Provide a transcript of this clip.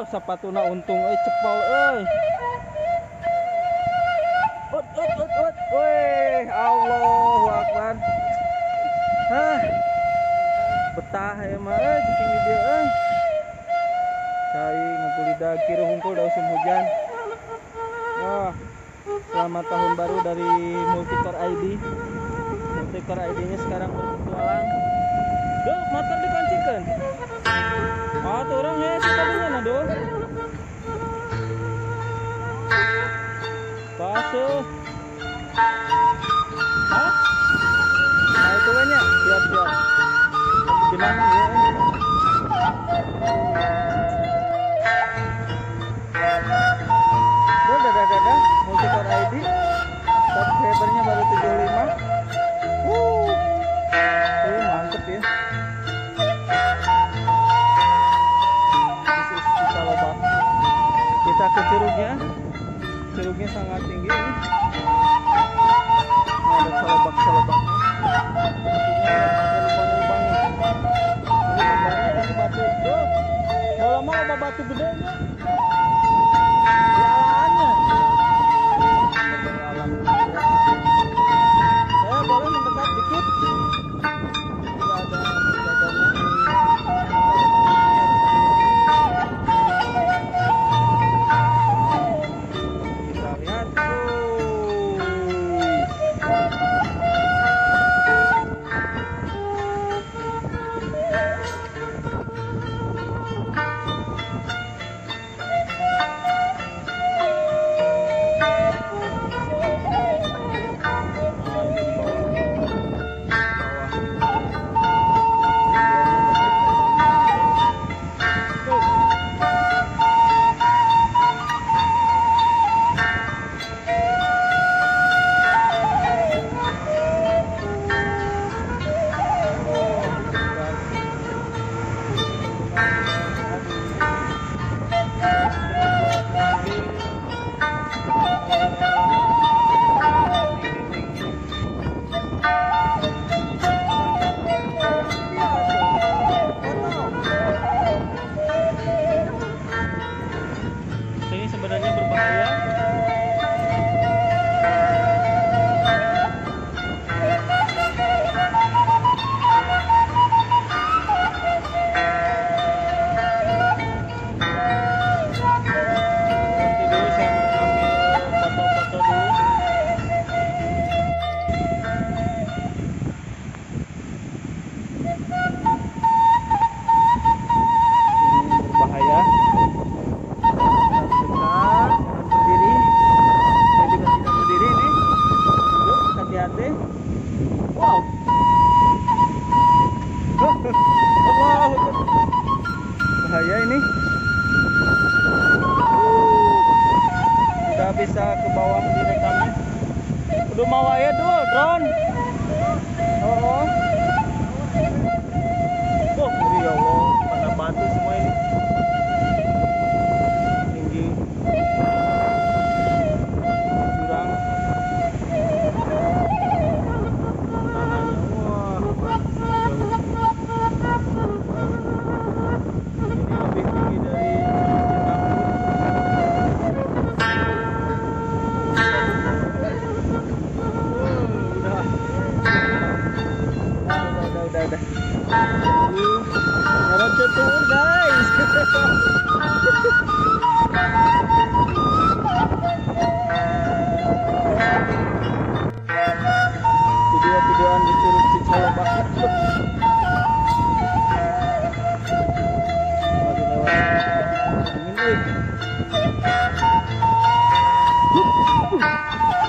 sapatuna untung cepol euy. Ut. Weh, Allahu Akbar. Hah. Betah ya mah cicing di dieu euy. Cai ngagulidag kieu hungkul da musim hujan. Wah. Selamat tahun baru dari Multicore ID. Multicore ID-nya sekarang berpetualang. Duh, motor dikuncikan. Ah, tuh orang ya, tadinya nah, duh. Basuh. Hah? Nah, itu kan ya, siap. Gimana ya? Dadah. Multicore ID. Subscribernya baru 75. Mantep ya. Kita ke curugnya sangat tinggi ini. Ada selobak-selobaknya. Ada lubang-lubangnya. Ini lubangnya tinggi batu. Tuh, kalau lama ada batu gedenya. Jalannya. Alam. Saya boleh mendekat dikit. Tidak ada penjaganya. Sebenarnya berbahaya. Nanti dulu saya ambil foto-foto dulu. Ini berbahaya. Wow. Allah. Bahaya ini. Udah bisa ke bawah direkamnya. Udah mau ya dulu drone. Oh. Ya Allah, mana batu semua ini. Tinggi. Jurang. Turun guys. Video-videoan di Curug Cicalobak. Angin.